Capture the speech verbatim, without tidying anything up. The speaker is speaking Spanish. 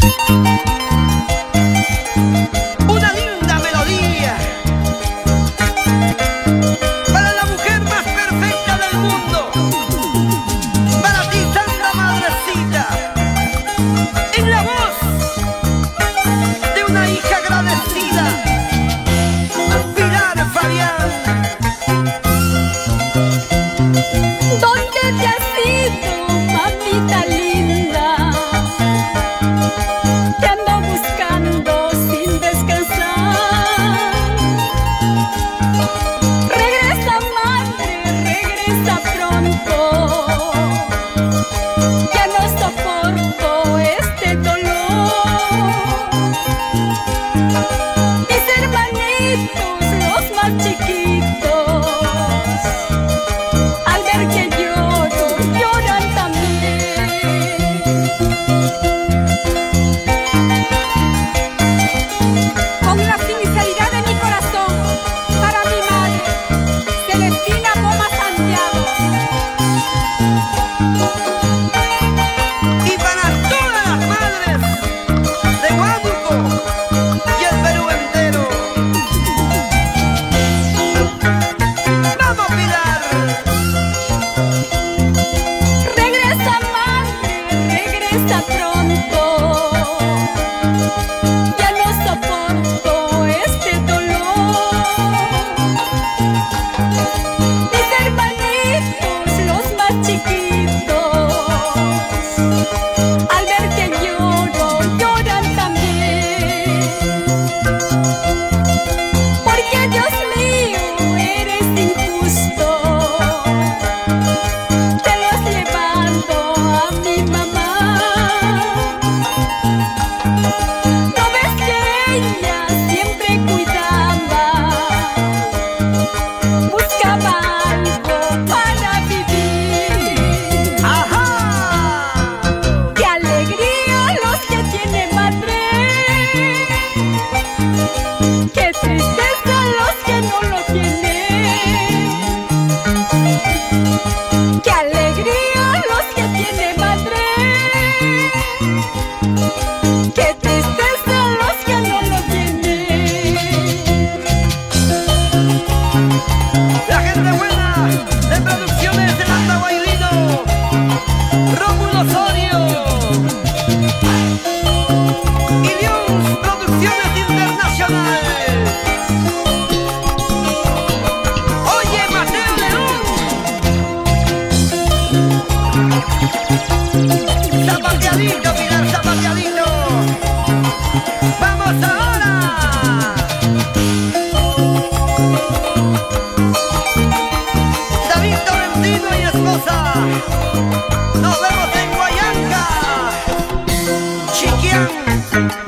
Una linda melodía para la mujer más perfecta del mundo, para ti, Sandra Madrecita, en la voz de una hija agradecida, Pilar Fabián. ¿Dónde te has ido, mamita linda? Te ando buscando sin descansar. Regresa, madre, regresa pronto. Ya no soporto este dolor. Mis hermanitos, los más chiquitos, al ver que lloro, lloran también. Con la sinceridad de mi corazón, para mi madre, Celestina Poma Santiago. Y para todas las madres de Huánuco y el Perú entero. ¡Vamos, Pilar! Regresa, madre, regresa pronto. Ya no soporto este dolor. Mis hermanitos, los más chiquitos, al ver que lloro, lloran también. Porque Dios mío, eres injusto. Te lo has llevado a mi mamá. ¿No ves que ella siempre cuidaba? Buscaba algo para vivir. ¡Ajá! ¡Qué alegría los que tienen madre! ¡Qué tristeza los que no lo tienen! ¡Qué alegría los que tienen madre! ¡Qué tristeza los que no lo tienen! La gente buena de Producciones del Andahuaylino, Rómulo Osorio y Dios Producciones Internacional. Oye, Mateo León, zapateadito, Pilar, zapateadito. ¡Vamos ahora! David Tolentino y esposa. Nos vemos en Guayanca, Chiquián.